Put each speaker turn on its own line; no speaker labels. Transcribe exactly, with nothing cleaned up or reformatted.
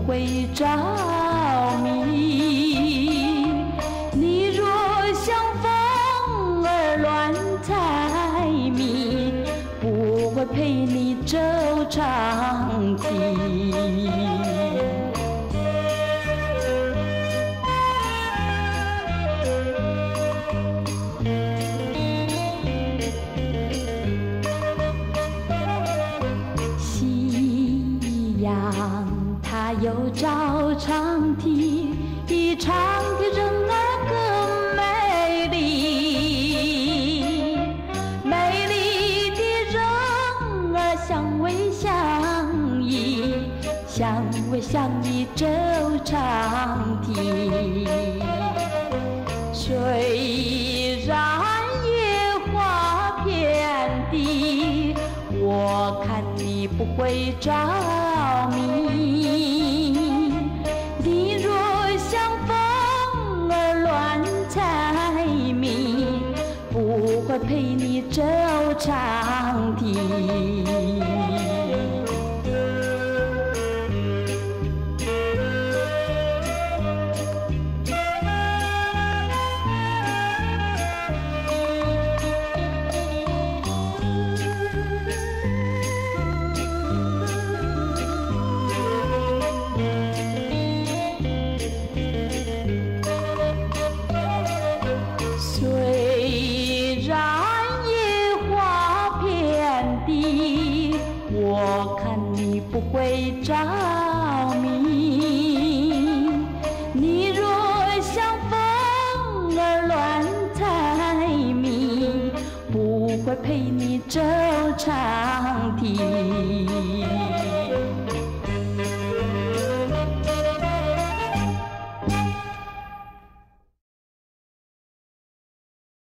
会着迷。你若像风儿乱猜谜，不会陪你走长堤。夕阳它又照长堤，一长堤人儿更美丽，美丽的人儿相偎相依，相偎相依走长堤。虽然野花遍地，我看你不会着迷。你若像风儿乱猜谜，不会陪你走长堤。虽然野花遍地，我看你不会着迷。你若像风儿乱猜谜，不会陪你走长堤。